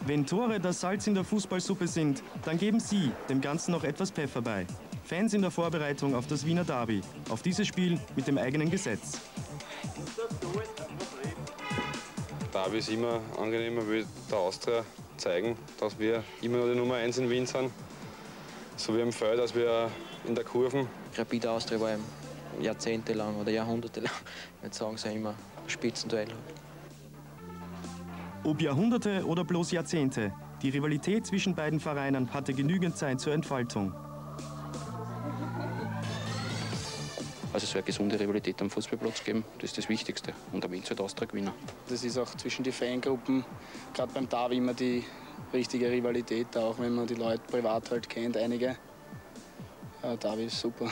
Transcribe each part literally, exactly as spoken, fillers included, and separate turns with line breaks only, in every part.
Wenn Tore das Salz in der Fußballsuppe sind, dann geben Sie dem Ganzen noch etwas Pfeffer bei. Fans in der Vorbereitung auf das Wiener Derby, auf dieses Spiel mit dem eigenen Gesetz.
Derby ist immer angenehmer, will der Austria zeigen, dass wir immer noch die Nummer eins in Wien sind. So wie im Feld, als wir in der Kurven.
Rapid Austria war jahrzehntelang oder jahrhundertelang, ich würde sagen, so immer ein Spitzenduell.
Ob Jahrhunderte oder bloß Jahrzehnte, die Rivalität zwischen beiden Vereinen hatte genügend Zeit zur Entfaltung.
Also es soll eine gesunde Rivalität am Fußballplatz geben, das ist das Wichtigste. Und da will es halt Austria gewinnen.
Das ist auch zwischen den Fangruppen, gerade beim Derby, immer die richtige Rivalität, auch wenn man die Leute privat halt kennt, einige. Ja, Derby ist super.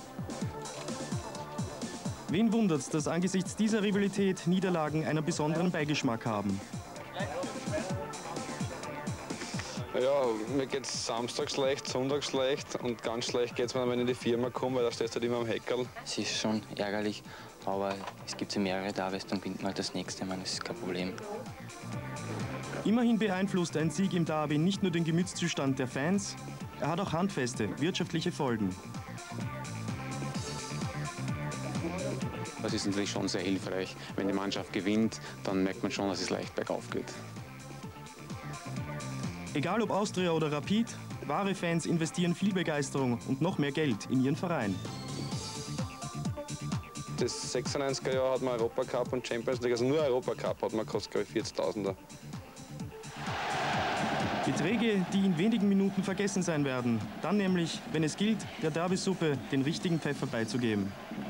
Wen wundert's, dass angesichts dieser Rivalität Niederlagen einen besonderen Beigeschmack haben?
Ja, mir geht es samstags schlecht, sonntags schlecht und ganz schlecht geht es mir, wenn ich in die Firma komme, weil da stehst du halt immer am Heckerl.
Es ist schon ärgerlich, aber es gibt ja mehrere Derbys, dann gewinnt man halt das nächste, ich meine, das ist kein Problem.
Immerhin beeinflusst ein Sieg im Derby nicht nur den Gemütszustand der Fans, er hat auch handfeste wirtschaftliche Folgen.
Das ist natürlich schon sehr hilfreich. Wenn die Mannschaft gewinnt, dann merkt man schon, dass es leicht bergauf geht.
Egal ob Austria oder Rapid, wahre Fans investieren viel Begeisterung und noch mehr Geld in ihren Verein.
Das sechsundneunziger Jahr hat man Europacup und Champions League, also nur Europacup hat man gekostet, glaube ich, vierzigtausender.
Beträge, die in wenigen Minuten vergessen sein werden. Dann nämlich, wenn es gilt, der Derby-Suppe den richtigen Pfeffer beizugeben.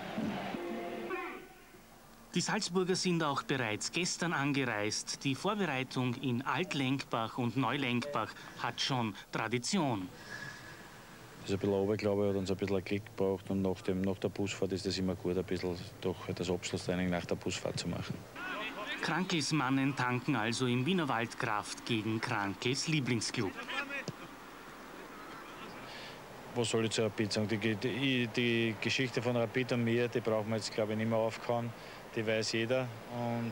Die Salzburger sind auch bereits gestern angereist. Die Vorbereitung in Altlenkbach und Neulenkbach hat schon Tradition.
Das ist ein bisschen runter, glaube ich, hat uns ein bisschen einen Klick gebraucht und nach, dem, nach der Busfahrt ist es immer gut, ein bisschen doch das Abschlusstraining nach der Busfahrt zu machen.
Krankls Mannen tanken also im Wienerwald Kraft gegen Krankls Lieblingsclub.
Was soll ich zu Rapid sagen? Die, die, die Geschichte von Rapid und mir, die brauchen wir jetzt, glaube ich, nicht mehr aufkauen. Die weiß jeder. Und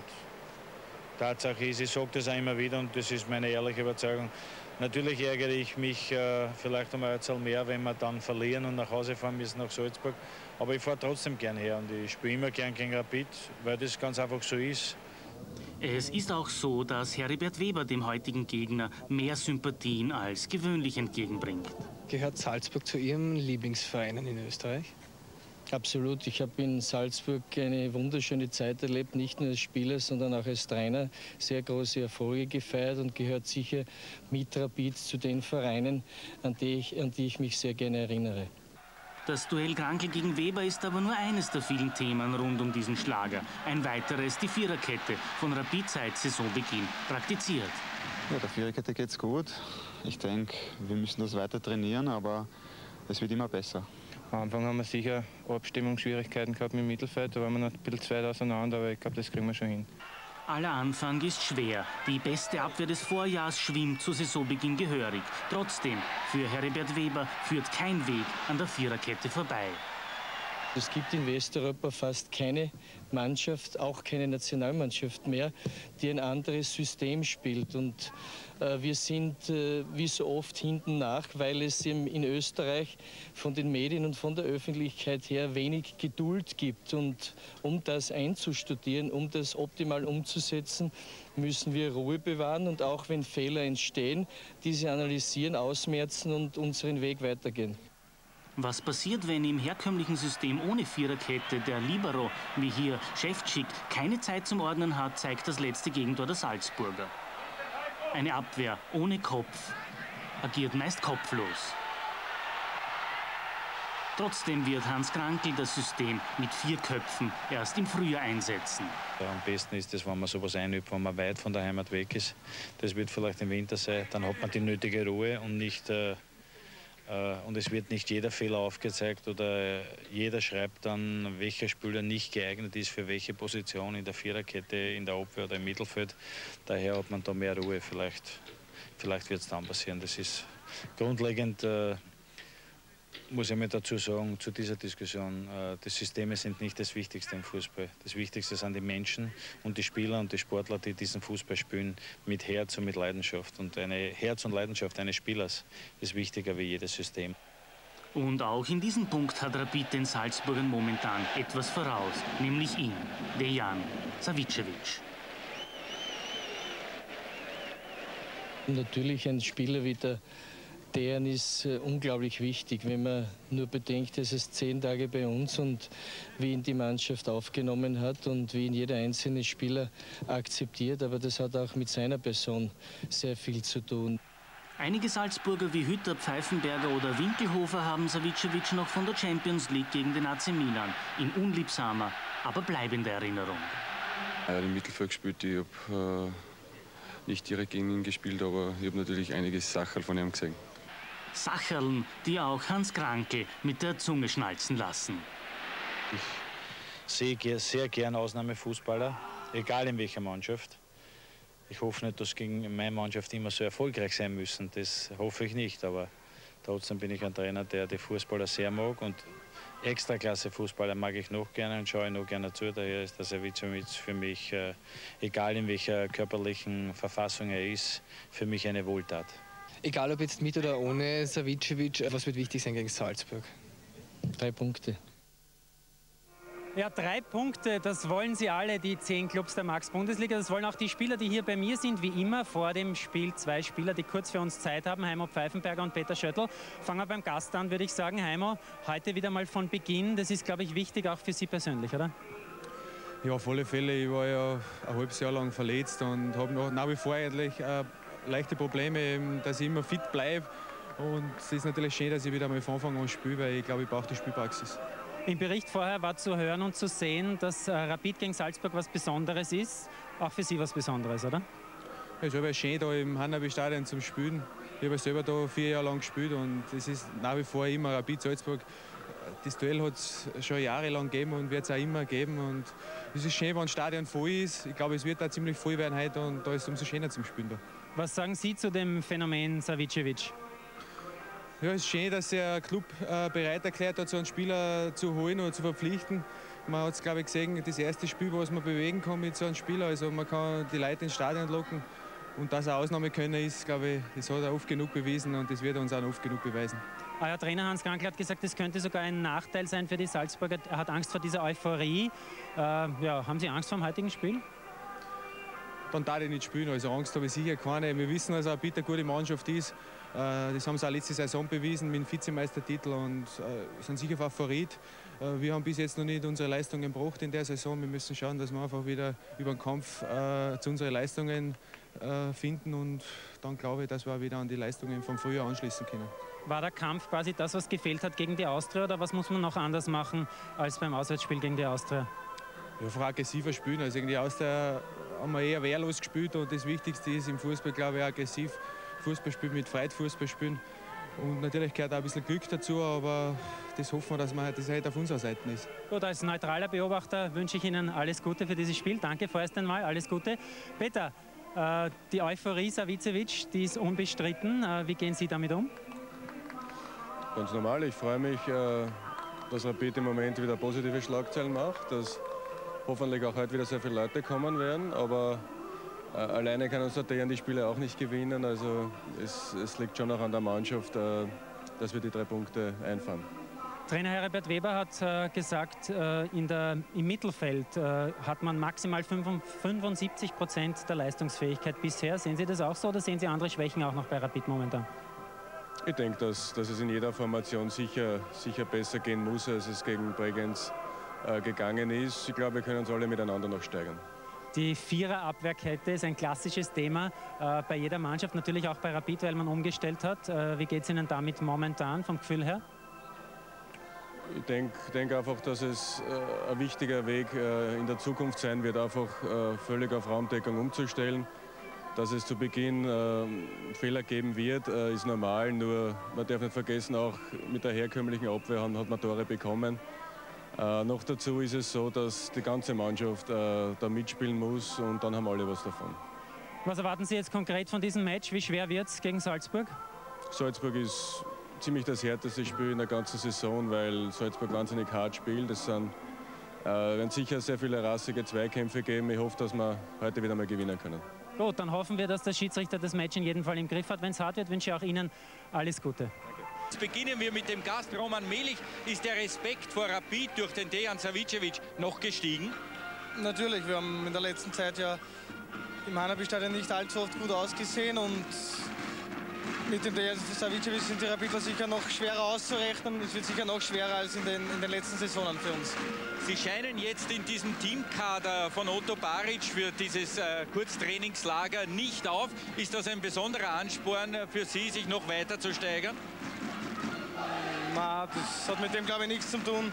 Tatsache ist, ich sage das auch immer wieder und das ist meine ehrliche Überzeugung. Natürlich ärgere ich mich äh, vielleicht um ein Zahl mehr, wenn wir dann verlieren und nach Hause fahren müssen nach Salzburg. Aber ich fahre trotzdem gern her und ich spiele immer gern gegen Rapid, weil das ganz einfach so ist.
Es ist auch so, dass Heribert Weber dem heutigen Gegner mehr Sympathien als gewöhnlich entgegenbringt.
Gehört Salzburg zu Ihren Lieblingsvereinen in Österreich?
Absolut. Ich habe in Salzburg eine wunderschöne Zeit erlebt, nicht nur als Spieler, sondern auch als Trainer. Sehr große Erfolge gefeiert und gehört sicher mit Rapid zu den Vereinen, an die ich, an die ich mich sehr gerne erinnere.
Das Duell Krankl gegen Weber ist aber nur eines der vielen Themen rund um diesen Schlager. Ein weiteres, die Viererkette, von Rapid seit Saisonbeginn praktiziert.
Ja, der Viererkette geht's gut. Ich denke, wir müssen das weiter trainieren, aber es wird immer besser.
Am Anfang haben wir sicher Abstimmungsschwierigkeiten gehabt mit dem Mittelfeld, da waren wir noch ein bisschen zu weit auseinander, aber ich glaube, das kriegen wir schon hin.
Aller Anfang ist schwer. Die beste Abwehr des Vorjahrs schwimmt zu Saisonbeginn gehörig. Trotzdem, für Heribert Weber führt kein Weg an der Viererkette vorbei.
Es gibt in Westeuropa fast keine Mannschaft, auch keine Nationalmannschaft mehr, die ein anderes System spielt. Und äh, wir sind äh, wie so oft hinten nach, weil es in, in Österreich von den Medien und von der Öffentlichkeit her wenig Geduld gibt. Und um das einzustudieren, um das optimal umzusetzen, müssen wir Ruhe bewahren und auch wenn Fehler entstehen, diese analysieren, ausmerzen und unseren Weg weitergehen.
Was passiert, wenn im herkömmlichen System ohne Viererkette der Libero, wie hier Ševčík, keine Zeit zum Ordnen hat, zeigt das letzte Gegentor der Salzburger. Eine Abwehr ohne Kopf agiert meist kopflos. Trotzdem wird Hans Krankl das System mit vier Köpfen erst im Frühjahr einsetzen.
Ja, am besten ist es, wenn man sowas einübt, wenn man weit von der Heimat weg ist. Das wird vielleicht im Winter sein, dann hat man die nötige Ruhe und nicht... Äh Und es wird nicht jeder Fehler aufgezeigt oder jeder schreibt dann, welcher Spieler nicht geeignet ist für welche Position in der Viererkette, in der Abwehr oder im Mittelfeld. Daher hat man da mehr Ruhe. Vielleicht, vielleicht wird es dann passieren. Das ist grundlegend, äh, Muss ich mal dazu sagen, zu dieser Diskussion, äh, die Systeme sind nicht das Wichtigste im Fußball. Das Wichtigste sind die Menschen und die Spieler und die Sportler, die diesen Fußball spielen, mit Herz und mit Leidenschaft. Und eine Herz und Leidenschaft eines Spielers ist wichtiger wie jedes System.
Und auch in diesem Punkt hat Rapid den Salzburgern momentan etwas voraus, nämlich ihn, Dejan Savicevic.
Natürlich ein Spieler wie der Dejan ist äh, unglaublich wichtig, wenn man nur bedenkt, dass es zehn Tage bei uns und wie ihn die Mannschaft aufgenommen hat und wie ihn jeder einzelne Spieler akzeptiert. Aber das hat auch mit seiner Person sehr viel zu tun.
Einige Salzburger wie Hütter, Pfeifenberger oder Winkelhofer haben Savicevic noch von der Champions League gegen den A C Milan in unliebsamer, aber bleibender Erinnerung.
Er hat im Mittelfeld gespielt, ich habe äh, nicht direkt gegen ihn gespielt, aber ich habe natürlich einige Sachen von ihm gesehen.
Sacherln, die auch Hans Krankl mit der Zunge schnalzen lassen.
Ich sehe sehr gern Ausnahmefußballer, egal in welcher Mannschaft. Ich hoffe nicht, dass gegen meine Mannschaft immer so erfolgreich sein müssen. Das hoffe ich nicht, aber trotzdem bin ich ein Trainer, der die Fußballer sehr mag. Und Extraklasse-Fußballer mag ich noch gerne und schaue noch gerne zu. Daher ist der Savicevic für mich, äh, egal in welcher körperlichen Verfassung er ist, für mich eine Wohltat.
Egal ob jetzt mit oder ohne Savicevic, was wird wichtig sein gegen Salzburg?
Drei Punkte.
Ja, drei Punkte, das wollen sie alle, die zehn Clubs der Max-Bundesliga. Das wollen auch die Spieler, die hier bei mir sind, wie immer vor dem Spiel. Zwei Spieler, die kurz für uns Zeit haben, Heimo Pfeifenberger und Peter Schöttl. Fangen wir beim Gast an, würde ich sagen. Heimo, heute wieder mal von Beginn. Das ist, glaube ich, wichtig, auch für Sie persönlich, oder?
Ja, auf alle Fälle. Ich war ja ein halbes Jahr lang verletzt und habe noch nach wie vor eigentlich äh, leichte Probleme, dass ich immer fit bleibe. Und es ist natürlich schön, dass ich wieder mal von Anfang an spiele, weil ich glaube, ich brauche die Spielpraxis.
Im Bericht vorher war zu hören und zu sehen, dass äh, Rapid gegen Salzburg was Besonderes ist. Auch für Sie was Besonderes, oder?
Ja, es ist aber schön, da im Hanabi-Stadion zum Spielen. Ich habe selber da vier Jahre lang gespielt und es ist nach wie vor immer Rapid Salzburg. Das Duell hat es schon jahrelang gegeben und wird es auch immer geben. Und es ist schön, wenn das Stadion voll ist. Ich glaube, es wird da ziemlich voll werden heute und da ist es umso schöner zum Spielen. Da.
Was sagen Sie zu dem Phänomen Savicevic?
Ja, es ist schön, dass der Club äh, bereit erklärt hat, so einen Spieler zu holen oder zu verpflichten. Man hat es, glaube ich, gesehen, das erste Spiel, was man bewegen kann mit so einem Spieler. Also man kann die Leute ins Stadion locken. Und dass er Ausnahmekönner ist, glaube ich, das hat er oft genug bewiesen und das wird er uns auch oft genug beweisen.
Euer Trainer Hans Krankl hat gesagt, das könnte sogar ein Nachteil sein für die Salzburger. Er hat Angst vor dieser Euphorie. Äh, ja, haben Sie Angst vor dem heutigen Spiel?
Dann darf ich nicht spielen, also Angst habe ich sicher keine. Wir wissen, dass er bitte eine gute Mannschaft ist. Das haben sie auch letzte Saison bewiesen mit dem Vizemeistertitel und sind sicher Favorit. Wir haben bis jetzt noch nicht unsere Leistungen gebracht in der Saison. Wir müssen schauen, dass wir einfach wieder über den Kampf zu unseren Leistungen finden und dann glaube ich, dass wir auch wieder an die Leistungen vom Frühjahr anschließen können.
War der Kampf quasi das, was gefehlt hat gegen die Austria oder was muss man noch anders machen als beim Auswärtsspiel gegen die Austria?
Ja, einfach aggressiver spielen. Also gegen die Austria haben wir eher wehrlos gespielt und das Wichtigste ist im Fußball, glaube ich, aggressiv Fußball spielen, mit Freude Fußball spielen. Und natürlich gehört auch ein bisschen Glück dazu, aber das hoffen wir, dass man, das halt auf unserer Seite ist.
Gut, als neutraler Beobachter wünsche ich Ihnen alles Gute für dieses Spiel. Danke vorerst einmal, alles Gute. Peter, äh, die Euphorie Savicevic, die ist unbestritten. Äh, wie gehen Sie damit um?
Ganz normal, ich freue mich, äh, dass Rapid im Moment wieder positive Schlagzeilen macht, dass hoffentlich auch heute wieder sehr viele Leute kommen werden, aber äh, alleine kann uns der Dejan die Spiele auch nicht gewinnen, also es, es liegt schon auch an der Mannschaft, äh, dass wir die drei Punkte einfahren.
Trainer Herbert Weber hat äh, gesagt, äh, in der, im Mittelfeld äh, hat man maximal fünfundsiebzig Prozent der Leistungsfähigkeit bisher. Sehen Sie das auch so oder sehen Sie andere Schwächen auch noch bei Rapid momentan?
Ich denke, dass, dass es in jeder Formation sicher, sicher besser gehen muss, als es gegen Bregenz äh, gegangen ist. Ich glaube, wir können uns alle miteinander noch steigern.
Die Vierer-Abwehrkette ist ein klassisches Thema äh, bei jeder Mannschaft, natürlich auch bei Rapid, weil man umgestellt hat. Äh, wie geht es Ihnen damit momentan vom Gefühl her?
Ich denke denk einfach, dass es äh, ein wichtiger Weg äh, in der Zukunft sein wird, einfach äh, völlig auf Raumdeckung umzustellen. Dass es zu Beginn äh, Fehler geben wird, äh, ist normal, nur man darf nicht vergessen, auch mit der herkömmlichen Abwehr hat, hat man Tore bekommen. Äh, noch dazu ist es so, dass die ganze Mannschaft äh, da mitspielen muss und dann haben alle was davon.
Was erwarten Sie jetzt konkret von diesem Match? Wie schwer wird es gegen Salzburg?
Salzburg ist ziemlich das härteste Spiel in der ganzen Saison, weil Salzburg wahnsinnig hart spielt. Es sind, äh, werden sicher sehr viele rassige Zweikämpfe geben. Ich hoffe, dass wir heute wieder mal gewinnen können.
Gut, dann hoffen wir, dass der Schiedsrichter das Match in jedem Fall im Griff hat. Wenn es hart wird, wünsche ich auch Ihnen alles Gute.
Jetzt beginnen wir mit dem Gast Roman Melich. Ist der Respekt vor Rapid durch den Dejan Savicevic noch gestiegen?
Natürlich, wir haben in der letzten Zeit ja im Hanapi-Stadion nicht allzu oft gut ausgesehen und mit dem Dejan Savicevic sind die Rapidler sicher noch schwerer auszurechnen. Es wird sicher noch schwerer als in den, in den letzten Saisonen für uns.
Sie scheinen jetzt in diesem Teamkader von Otto Baric für dieses äh, Kurztrainingslager nicht auf. Ist das ein besonderer Ansporn für Sie, sich noch weiter zu steigern?
Na, das hat mit dem, glaube ich, nichts zu tun.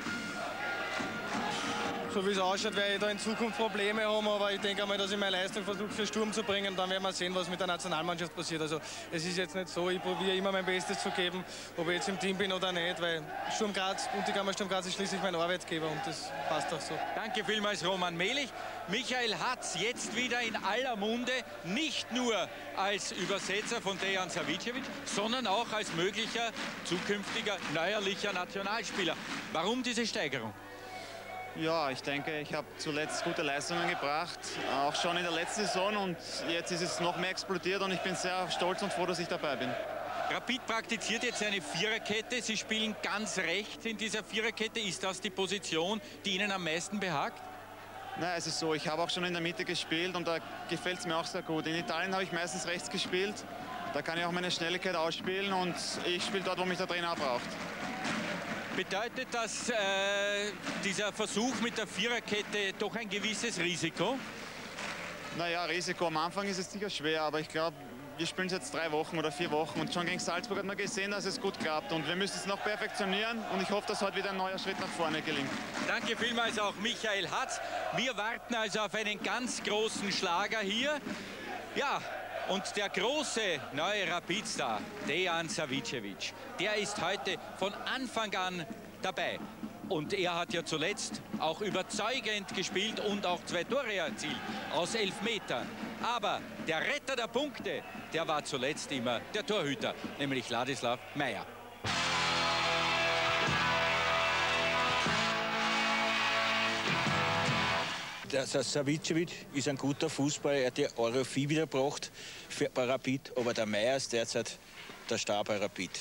So wie es ausschaut, werde ich da in Zukunft Probleme haben, aber ich denke einmal, dass ich meine Leistung versuche für Sturm zu bringen. Dann werden wir sehen, was mit der Nationalmannschaft passiert. Also es ist jetzt nicht so, ich probiere immer mein Bestes zu geben, ob ich jetzt im Team bin oder nicht, weil Sturm Graz, Bundekammer Sturm Graz ist schließlich mein Arbeitgeber und das passt auch so.
Danke vielmals, Roman Melich. Michael Hatz jetzt wieder in aller Munde, nicht nur als Übersetzer von Dejan Savicevic, sondern auch als möglicher zukünftiger neuerlicher Nationalspieler. Warum diese Steigerung?
Ja, ich denke, ich habe zuletzt gute Leistungen gebracht, auch schon in der letzten Saison, und jetzt ist es noch mehr explodiert und ich bin sehr stolz und froh, dass ich dabei bin.
Rapid praktiziert jetzt eine Viererkette. Sie spielen ganz rechts in dieser Viererkette. Ist das die Position, die Ihnen am meisten behagt?
Na, es ist so, ich habe auch schon in der Mitte gespielt und da gefällt es mir auch sehr gut. In Italien habe ich meistens rechts gespielt, da kann ich auch meine Schnelligkeit ausspielen und ich spiele dort, wo mich der Trainer braucht.
Bedeutet das äh, dieser Versuch mit der Viererkette doch ein gewisses Risiko?
Naja, Risiko am Anfang ist es sicher schwer, aber ich glaube, wir spielen es jetzt drei Wochen oder vier Wochen und schon gegen Salzburg hat man gesehen, dass es gut klappt und wir müssen es noch perfektionieren und ich hoffe, dass heute wieder ein neuer Schritt nach vorne gelingt.
Danke vielmals auch Michael Hatz. Wir warten also auf einen ganz großen Schlager hier. Ja, und der große neue Rapid-Star, Dejan Savicevic, der ist heute von Anfang an dabei. Und er hat ja zuletzt auch überzeugend gespielt und auch zwei Tore erzielt aus elf Metern. Aber der Retter der Punkte, der war zuletzt immer der Torhüter, nämlich Ladislav Meyer.
Der Savicevic ist ein guter Fußballer, er hat die Euphorie wiedergebracht für Rapid, aber der Meyer ist derzeit der Star bei Rapid.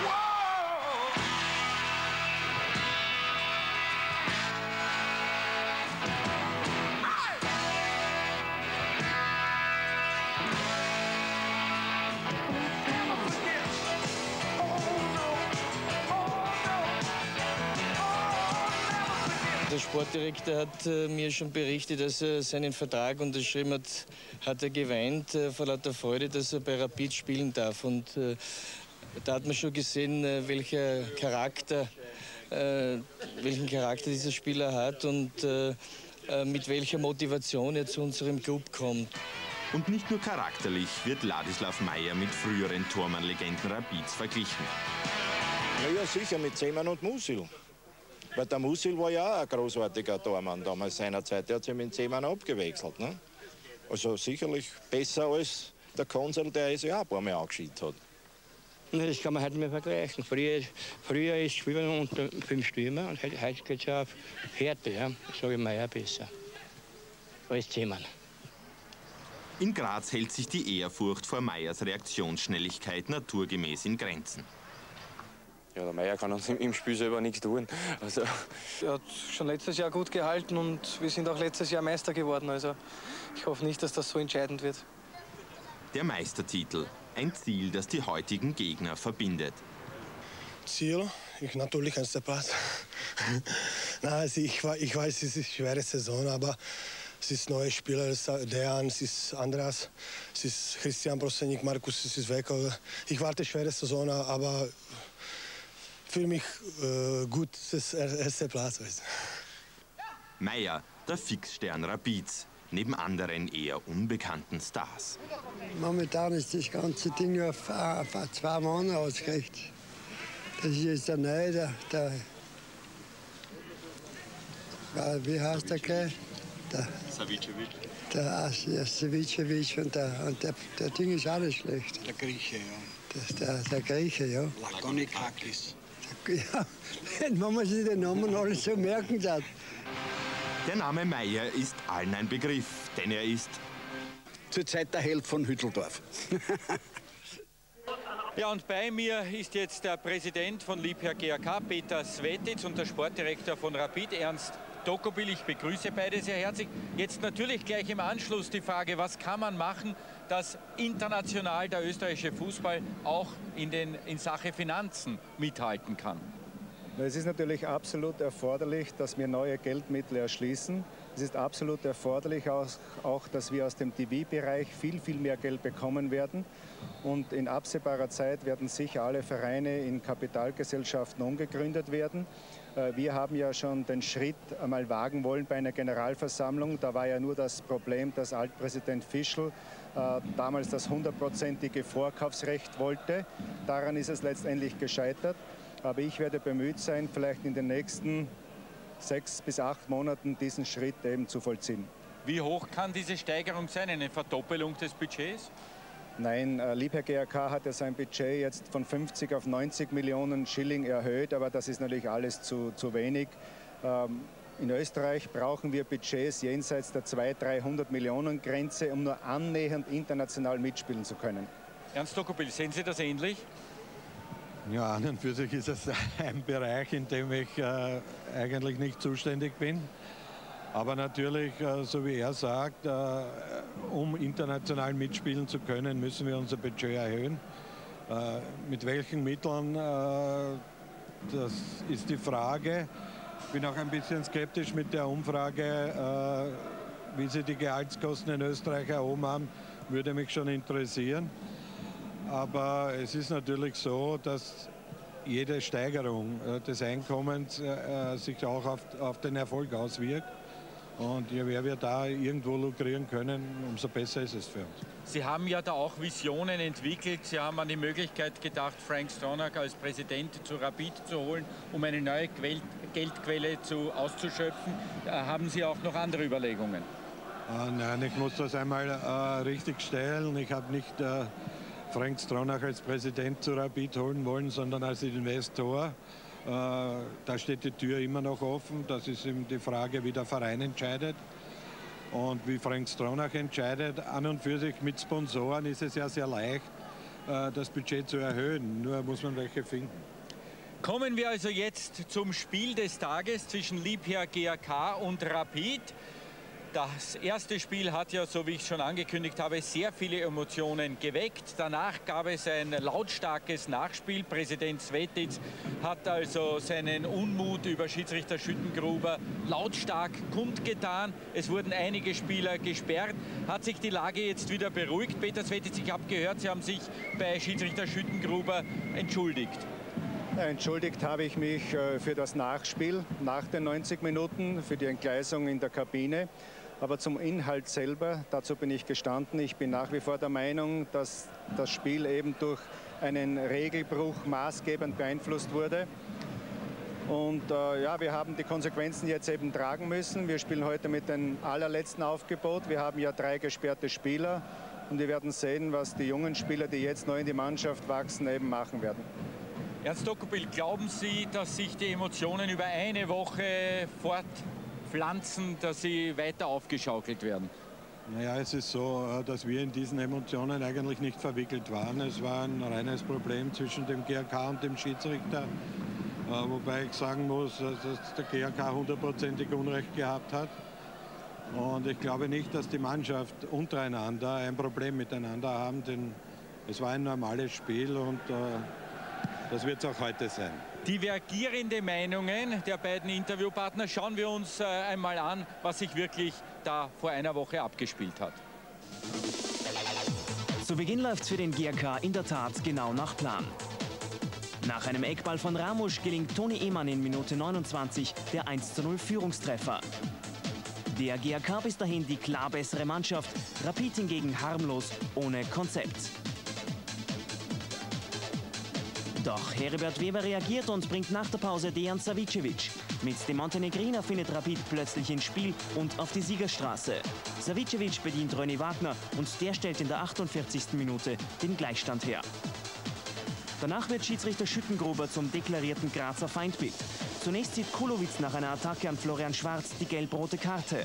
Der Sportdirektor hat äh, mir schon berichtet, dass er seinen Vertrag unterschrieben hat, hat er geweint äh, vor lauter Freude, dass er bei Rapid spielen darf. Und äh, da hat man schon gesehen, äh, welcher Charakter, äh, welchen Charakter dieser Spieler hat und äh, äh, mit welcher Motivation er zu unserem Club kommt.
Und nicht nur charakterlich wird Ladislav Meyer mit früheren Tormann-Legenden Rapids verglichen.
Ja, ja, sicher mit Zeman und Musil. Weil der Musil war ja auch ein großartiger Tormann damals seinerzeit. Der hat sich mit Zeman abgewechselt. Ne? Also sicherlich besser als der Konsul, der es ja auch ein paar Mal angeschieden hat.
Das kann man halt nicht mehr vergleichen. Früher, früher ist Spielen unter fünf Stürmer und heute, heute geht es ja auf Härte. Ja? Sage ich mal ja besser als Zeman.
In Graz hält sich die Ehrfurcht vor Meyers Reaktionsschnelligkeit naturgemäß in Grenzen.
Ja, der Meyer kann uns im Spiel selber nichts tun. Also.
Er hat schon letztes Jahr gut gehalten und wir sind auch letztes Jahr Meister geworden. Also ich hoffe nicht, dass das so entscheidend wird.
Der Meistertitel, ein Ziel, das die heutigen Gegner verbindet.
Ziel? Ich, natürlich ein Platz. Nein, also ich, ich weiß, es ist eine schwere Saison, aber es ist neue Spieler, es ist Dejan, es ist Andras, es ist Christian Prosenik, Markus, es ist weg. Ich warte schwere Saison, aber für mich äh, gut, das erste Platz ist.
Meyer, der Fixstern Rapids, neben anderen eher unbekannten Stars.
Momentan ist das ganze Ding auf, auf zwei Mann ausgerichtet. Das ist jetzt der Neue, der, der, wie heißt der gleich? Der
Savicevic.
der, der Savicevic und, der, und der, der Ding ist auch nicht schlecht.
Der Grieche, ja.
Das, der, der Grieche, ja.
Lagonikakis.
Ja, wenn man sich den Namen alles so merken darf.
Der Name Meier ist allen ein Begriff, denn er ist
zurzeit der Held von Hütteldorf.
Ja, und bei mir ist jetzt der Präsident von Liebherr G A K, Peter Svetic, und der Sportdirektor von Rapid, Ernst Tokobil. Ich begrüße beide sehr herzlich. Jetzt natürlich gleich im Anschluss die Frage, was kann man machen, dass international der österreichische Fußball auch in, den, in Sache Finanzen mithalten kann?
Es ist natürlich absolut erforderlich, dass wir neue Geldmittel erschließen. Es ist absolut erforderlich auch, auch dass wir aus dem T V-Bereich viel, viel mehr Geld bekommen werden. Und in absehbarer Zeit werden sicher alle Vereine in Kapitalgesellschaften umgegründet werden. Wir haben ja schon den Schritt einmal wagen wollen bei einer Generalversammlung. Da war ja nur das Problem, dass Altpräsident Fischl äh, damals das hundertprozentige Vorkaufsrecht wollte. Daran ist es letztendlich gescheitert. Aber ich werde bemüht sein, vielleicht in den nächsten sechs bis acht Monaten diesen Schritt eben zu vollziehen.
Wie hoch kann diese Steigerung sein? Eine Verdoppelung des Budgets?
Nein, äh, Liebherr G A K hat ja sein Budget jetzt von fünfzig auf neunzig Millionen Schilling erhöht, aber das ist natürlich alles zu, zu wenig. Ähm, in Österreich brauchen wir Budgets jenseits der zweihundert, dreihundert Millionen Grenze, um nur annähernd international mitspielen zu können.
Ernst Tokobil, sehen Sie das ähnlich?
Ja, an und für sich ist es ein Bereich, in dem ich äh, eigentlich nicht zuständig bin. Aber natürlich, äh, so wie er sagt, äh, um international mitspielen zu können, müssen wir unser Budget erhöhen. Äh, mit welchen Mitteln, äh, das ist die Frage. Ich bin auch ein bisschen skeptisch mit der Umfrage, äh, wie sie die Gehaltskosten in Österreich erhoben haben, würde mich schon interessieren. Aber es ist natürlich so, dass jede Steigerung äh, des Einkommens äh, sich auch auf, auf den Erfolg auswirkt. Und je mehr wir da irgendwo lukrieren können, umso besser ist es für uns.
Sie haben ja da auch Visionen entwickelt. Sie haben an die Möglichkeit gedacht, Frank Stronach als Präsident zu Rapid zu holen, um eine neue Geldquelle zu, auszuschöpfen. Da haben Sie auch noch andere Überlegungen?
Äh, nein, ich muss das einmal äh, richtig stellen. Ich habe nicht äh, Frank Stronach als Präsident zu Rapid holen wollen, sondern als Investor. Äh, da steht die Tür immer noch offen. Das ist eben die Frage, wie der Verein entscheidet und wie Frank Stronach entscheidet. An und für sich mit Sponsoren ist es ja sehr leicht, äh, das Budget zu erhöhen. Nur muss man welche finden.
Kommen wir also jetzt zum Spiel des Tages zwischen Liebherr G A K und Rapid. Das erste Spiel hat ja, so wie ich schon angekündigt habe, sehr viele Emotionen geweckt. Danach gab es ein lautstarkes Nachspiel. Präsident Svetic hat also seinen Unmut über Schiedsrichter Schüttengruber lautstark kundgetan. Es wurden einige Spieler gesperrt. Hat sich die Lage jetzt wieder beruhigt? Peter Svetic, ich habe gehört, Sie haben sich bei Schiedsrichter Schüttengruber entschuldigt.
Ja, entschuldigt habe ich mich äh, für das Nachspiel nach den neunzig Minuten, für die Entgleisung in der Kabine. Aber zum Inhalt selber, dazu bin ich gestanden. Ich bin nach wie vor der Meinung, dass das Spiel eben durch einen Regelbruch maßgebend beeinflusst wurde. Und äh, ja, wir haben die Konsequenzen jetzt eben tragen müssen. Wir spielen heute mit dem allerletzten Aufgebot. Wir haben ja drei gesperrte Spieler. Und wir werden sehen, was die jungen Spieler, die jetzt neu in die Mannschaft wachsen, eben machen werden.
Ernst Tokobil, glauben Sie, dass sich die Emotionen über eine Woche fortpflanzen, dass sie weiter aufgeschaukelt werden?
Naja, es ist so, dass wir in diesen Emotionen eigentlich nicht verwickelt waren. Es war ein reines Problem zwischen dem G A K und dem Schiedsrichter. Wobei ich sagen muss, dass der G A K hundertprozentig Unrecht gehabt hat. Und ich glaube nicht, dass die Mannschaft untereinander ein Problem miteinander haben, denn es war ein normales Spiel und äh, das wird es auch heute sein.
Divergierende Meinungen der beiden Interviewpartner. Schauen wir uns äh, einmal an, was sich wirklich da vor einer Woche abgespielt hat.
Zu Beginn läuft es für den G A K in der Tat genau nach Plan. Nach einem Eckball von Ramusch gelingt Toni Ehmann in Minute neunundzwanzig der eins zu null Führungstreffer. Der G A K bis dahin die klar bessere Mannschaft, Rapid hingegen harmlos, ohne Konzept. Doch Heribert Weber reagiert und bringt nach der Pause Dejan Savicevic. Mit dem Montenegriner findet Rapid plötzlich ins Spiel und auf die Siegerstraße. Savicevic bedient René Wagner und der stellt in der achtundvierzigsten Minute den Gleichstand her. Danach wird Schiedsrichter Schüttengruber zum deklarierten Grazer Feindbild. Zunächst zieht Kulowitz nach einer Attacke an Florian Schwarz die gelb-rote Karte.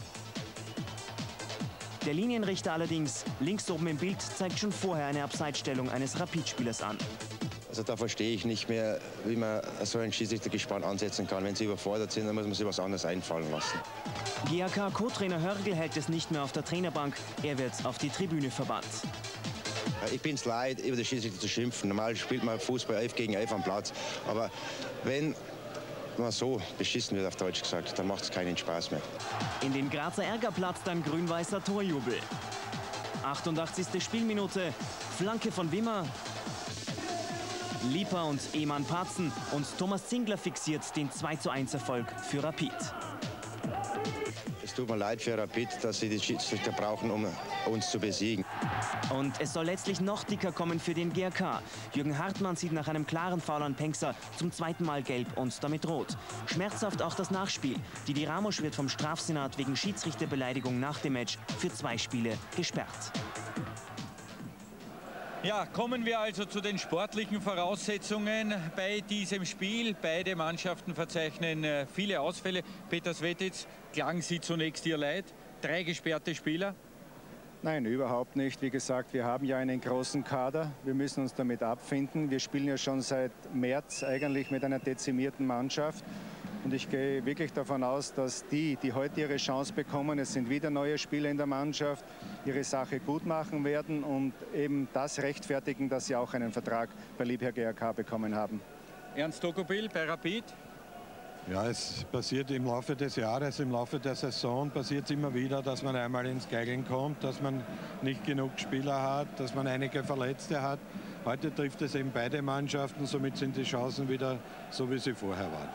Der Linienrichter allerdings, links oben im Bild, zeigt schon vorher eine Abseitsstellung eines Rapid-Spielers an.
Also da verstehe ich nicht mehr, wie man so ein Schiedsrichtergespann ansetzen kann. Wenn sie überfordert sind, dann muss man sich was anderes einfallen lassen.
G A K-Co-Trainer Hörgl hält es nicht mehr auf der Trainerbank. Er wird auf die Tribüne verbannt.
Ich bin es leid, über die Schiedsrichter zu schimpfen. Normal spielt man Fußball elf gegen elf am Platz. Aber wenn man so beschissen wird, auf Deutsch gesagt, dann macht es keinen Spaß mehr.
In den Grazer Ärger platzt ein grün-weißer Torjubel. achtundachtzigste Spielminute, Flanke von Wimmer. Lieper und Eman Patzen und Thomas Zingler fixiert den zwei zu eins Erfolg für Rapid.
Es tut mir leid für Rapid, dass sie die Schiedsrichter brauchen, um uns zu besiegen.
Und es soll letztlich noch dicker kommen für den G A K. Jürgen Hartmann sieht nach einem klaren Foul an Penkser zum zweiten Mal gelb und damit rot. Schmerzhaft auch das Nachspiel. Didi Ramosch wird vom Strafsenat wegen Schiedsrichterbeleidigung nach dem Match für zwei Spiele gesperrt.
Ja, kommen wir also zu den sportlichen Voraussetzungen bei diesem Spiel. Beide Mannschaften verzeichnen äh, viele Ausfälle. Peter Svetitz, klagen Sie zunächst Ihr Leid? Drei gesperrte Spieler?
Nein, überhaupt nicht. Wie gesagt, wir haben ja einen großen Kader. Wir müssen uns damit abfinden. Wir spielen ja schon seit März eigentlich mit einer dezimierten Mannschaft. Und ich gehe wirklich davon aus, dass die, die heute ihre Chance bekommen, es sind wieder neue Spieler in der Mannschaft, ihre Sache gut machen werden und eben das rechtfertigen, dass sie auch einen Vertrag bei Liebherr G A K bekommen haben.
Ernst Tokobil bei Rapid?
Ja, es passiert im Laufe des Jahres, im Laufe der Saison passiert es immer wieder, dass man einmal ins Geigeln kommt, dass man nicht genug Spieler hat, dass man einige Verletzte hat. Heute trifft es eben beide Mannschaften, somit sind die Chancen wieder so, wie sie vorher waren.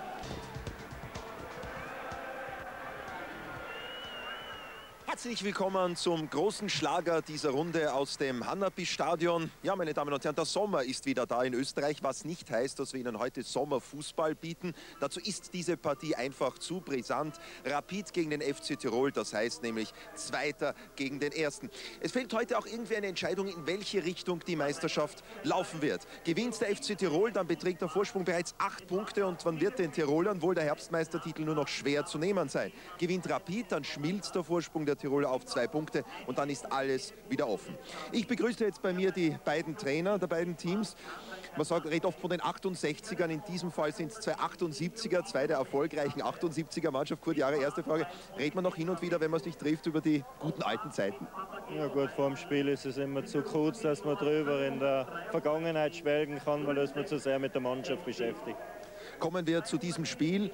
Herzlich willkommen zum großen Schlager dieser Runde aus dem Hanapi-Stadion. Ja, meine Damen und Herren, der Sommer ist wieder da in Österreich, was nicht heißt, dass wir Ihnen heute Sommerfußball bieten. Dazu ist diese Partie einfach zu brisant. Rapid gegen den F C Tirol, das heißt nämlich Zweiter gegen den Ersten. Es fehlt heute auch irgendwie eine Entscheidung, in welche Richtung die Meisterschaft laufen wird. Gewinnt der F C Tirol, dann beträgt der Vorsprung bereits acht Punkte und man wird den Tirolern wohl der Herbstmeistertitel nur noch schwer zu nehmen sein. Gewinnt Rapid, dann schmilzt der Vorsprung der Tiroler auf zwei Punkte und dann ist alles wieder offen. Ich begrüße jetzt bei mir die beiden Trainer der beiden Teams. Man sagt, redet oft von den achtundsechzigern, in diesem Fall sind es zwei achtundsiebziger, zwei der erfolgreichen achtundsiebziger Mannschaft. Kurt Jahre, erste Frage, redet man noch hin und wieder, wenn man sich trifft, über die guten alten Zeiten?
Ja gut, vor dem Spiel ist es immer zu kurz, dass man drüber in der Vergangenheit schwelgen kann, weil das man zu sehr mit der Mannschaft beschäftigt.
Kommen wir zu diesem Spiel.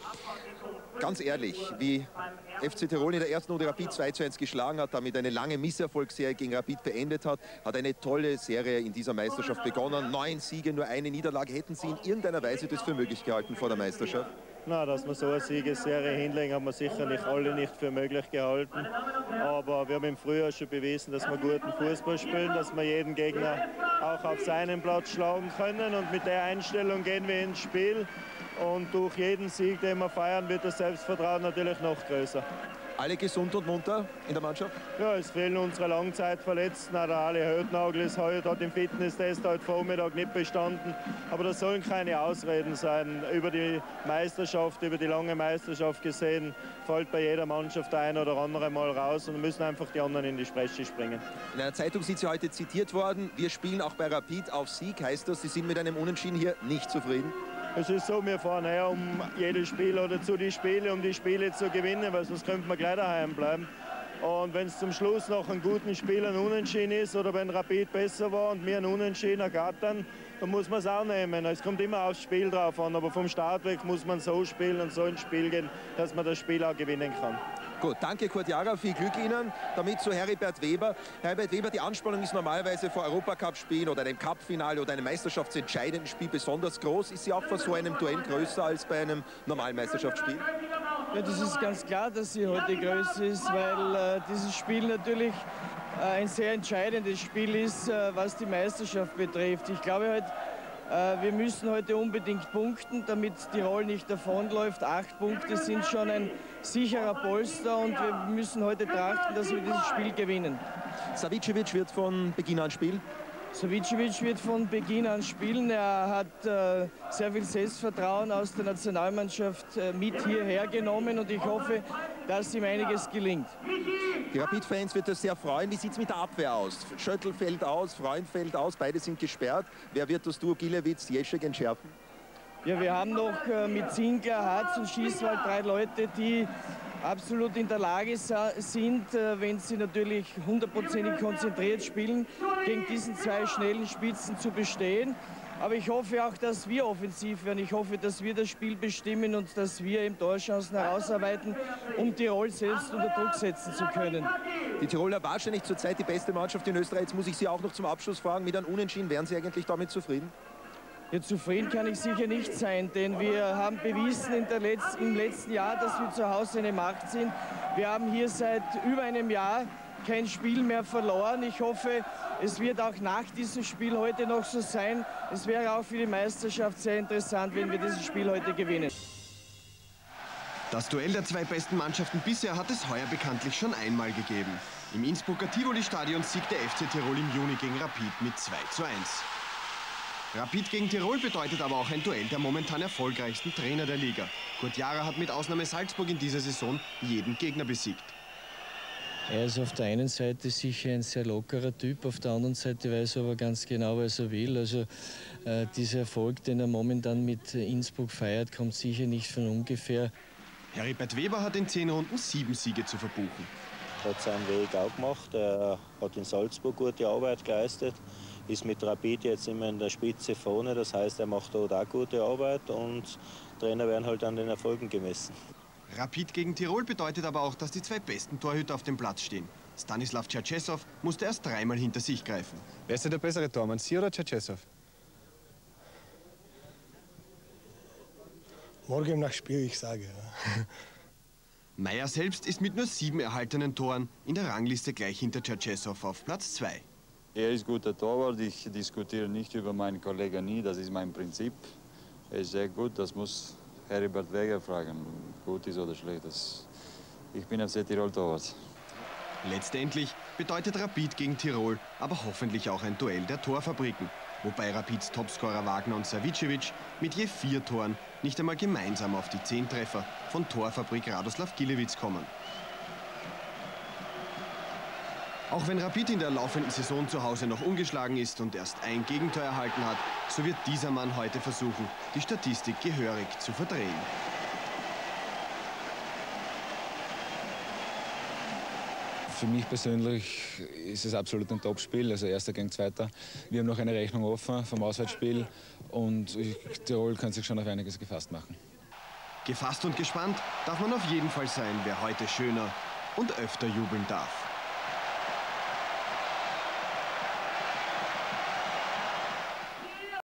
Ganz ehrlich, wie F C Tirol in der ersten Runde Rapid zwei zu eins geschlagen hat, damit eine lange Misserfolgsserie gegen Rapid beendet hat, hat eine tolle Serie in dieser Meisterschaft begonnen. Neun Siege, nur eine Niederlage. Hätten Sie in irgendeiner Weise das für möglich gehalten vor der Meisterschaft?
Na, dass wir so eine Siegesserie hinlegen, haben wir sicher nicht alle nicht für möglich gehalten. Aber wir haben im Frühjahr schon bewiesen, dass wir guten Fußball spielen, dass wir jeden Gegner auch auf seinem Platz schlagen können. Und mit der Einstellung gehen wir ins Spiel. Und durch jeden Sieg, den wir feiern, wird das Selbstvertrauen natürlich noch größer.
Alle gesund und munter in der Mannschaft?
Ja, es fehlen unsere Langzeitverletzten. Auch der Ali Hötnagel ist heute, hat im Fitnesstest heute Vormittag nicht bestanden. Aber das sollen keine Ausreden sein. Über die Meisterschaft, über die lange Meisterschaft gesehen, fällt bei jeder Mannschaft der ein oder andere mal raus und müssen einfach die anderen in die Bresche springen.
In einer Zeitung sind Sie heute zitiert worden. Wir spielen auch bei Rapid auf Sieg. Heißt das, Sie sind mit einem Unentschieden hier nicht zufrieden?
Es ist so, wir fahren her um jedes Spiel oder zu die Spiele, um die Spiele zu gewinnen, weil sonst könnte man gleich daheim bleiben. Und wenn es zum Schluss noch einen guten Spiel ein Unentschieden ist oder wenn Rapid besser war und wir einen Unentschieden ergattern, dann muss man es auch nehmen. Es kommt immer aufs Spiel drauf an, aber vom Start weg muss man so spielen und so ins Spiel gehen, dass man das Spiel auch gewinnen kann.
Gut, danke Kurt Jara, viel Glück Ihnen. Damit zu Heribert Weber. Heribert Weber, die Anspannung ist normalerweise vor Europacup-Spielen oder einem Cup-Finale oder einem meisterschaftsentscheidenden Spiel besonders groß. Ist sie auch vor so einem Duell größer als bei einem normalen Meisterschaftsspiel?
Ja, das ist ganz klar, dass sie heute größer ist, weil äh, dieses Spiel natürlich äh, ein sehr entscheidendes Spiel ist, äh, was die Meisterschaft betrifft. Ich glaube, halt, Äh, wir müssen heute unbedingt punkten, damit Tirol nicht davonläuft. Acht Punkte sind schon ein sicherer Polster und wir müssen heute trachten, dass wir dieses Spiel gewinnen.
Savicevic wird von Beginn an spielen?
Savicevic wird von Beginn an spielen. Er hat äh, sehr viel Selbstvertrauen aus der Nationalmannschaft äh, mit hierher genommen und ich hoffe, dass ihm einiges gelingt.
Die Rapid-Fans wird das sehr freuen. Wie sieht es mit der Abwehr aus? Schöttl fällt aus, Freund fällt aus, beide sind gesperrt. Wer wird das Duo Gilewitz, Jeschek entschärfen?
Ja, wir haben noch äh, mit Zinkler, Hartz und Schießwald drei Leute, die absolut in der Lage sind, äh, wenn sie natürlich hundertprozentig konzentriert spielen, gegen diesen zwei schnellen Spitzen zu bestehen. Aber ich hoffe auch, dass wir offensiv werden. Ich hoffe, dass wir das Spiel bestimmen und dass wir eben Torchancen herausarbeiten, um Tirol selbst unter Druck setzen zu können.
Die Tiroler wahrscheinlich zurzeit die beste Mannschaft in Österreich. Jetzt muss ich Sie auch noch zum Abschluss fragen, mit einem Unentschieden, wären Sie eigentlich damit zufrieden?
Ja, zufrieden kann ich sicher nicht sein, denn wir haben bewiesen in der Letz-, im letzten Jahr, dass wir zu Hause eine Macht sind. Wir haben hier seit über einem Jahr kein Spiel mehr verloren. Ich hoffe, es wird auch nach diesem Spiel heute noch so sein. Es wäre auch für die Meisterschaft sehr interessant, wenn wir dieses Spiel heute gewinnen.
Das Duell der zwei besten Mannschaften bisher hat es heuer bekanntlich schon einmal gegeben. Im Innsbrucker Tivoli-Stadion siegte F C Tirol im Juni gegen Rapid mit zwei zu eins. Rapid gegen Tirol bedeutet aber auch ein Duell der momentan erfolgreichsten Trainer der Liga. Kurt Jara hat mit Ausnahme Salzburg in dieser Saison jeden Gegner besiegt.
Er ist auf der einen Seite sicher ein sehr lockerer Typ, auf der anderen Seite weiß er aber ganz genau, was er will. Also äh, dieser Erfolg, den er momentan mit Innsbruck feiert, kommt sicher nicht von ungefähr.
Heribert Weber hat in zehn Runden sieben Siege zu verbuchen.
Er hat seinen Weg auch gemacht, er hat in Salzburg gute Arbeit geleistet, ist mit Rapid jetzt immer in der Spitze vorne, das heißt, er macht dort auch gute Arbeit und Trainer werden halt an den Erfolgen gemessen.
Rapid gegen Tirol bedeutet aber auch, dass die zwei besten Torhüter auf dem Platz stehen. Stanislav Tschetschesow musste erst dreimal hinter sich greifen.
Wer ist der bessere Tormann, Sie oder Tschetschesow?
Morgen nach Spiel, ich sage. Ja.
Meyer selbst ist mit nur sieben erhaltenen Toren in der Rangliste gleich hinter Tschetschesow auf Platz zwei.
Er ist guter Torwart, ich diskutiere nicht über meinen Kollegen nie, das ist mein Prinzip. Er ist sehr gut, das muss Heribert Weber fragen, gut ist oder schlecht. Das ich bin F C Tirol Torwart.
Letztendlich bedeutet Rapid gegen Tirol aber hoffentlich auch ein Duell der Torfabriken. Wobei Rapids Topscorer Wagner und Savicevic mit je vier Toren nicht einmal gemeinsam auf die zehn Treffer von Torfabrik Radoslav Gilewitz kommen. Auch wenn Rapid in der laufenden Saison zu Hause noch ungeschlagen ist und erst ein Gegentor erhalten hat, so wird dieser Mann heute versuchen, die Statistik gehörig zu verdrehen.
Für mich persönlich ist es absolut ein Topspiel, also Erster gegen Zweiter. Wir haben noch eine Rechnung offen vom Auswärtsspiel und Tirol kann sich schon auf einiges gefasst machen.
Gefasst und gespannt darf man auf jeden Fall sein, wer heute schöner und öfter jubeln darf.